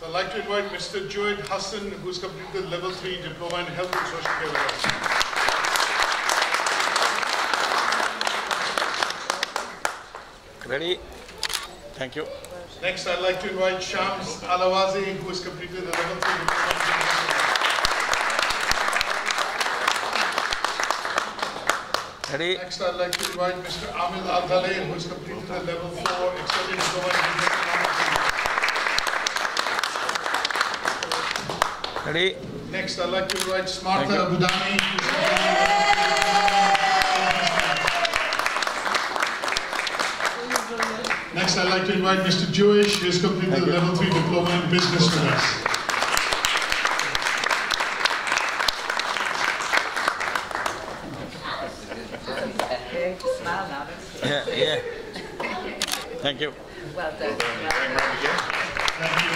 So I'd like to invite Mr. Joed Hassan, who's completed the Level 3 Diploma in Health and Social Care with us. Ready? Thank you. Next, I'd like to invite Shams Alawazi, who has completed the Level 3 Diploma in Business. Ready? Next, I'd like to invite Mr. Amil Al-Dalay, who has completed the Level 4 Extended Diploma in Business Economics. Ready? Next, I'd like to invite Smartha Budani. Next, I'd like to invite Mr. Jewish, who has completed the Level 3 Diploma in Business with us. Smile now. Yeah. Thank you. Well done. Thank you.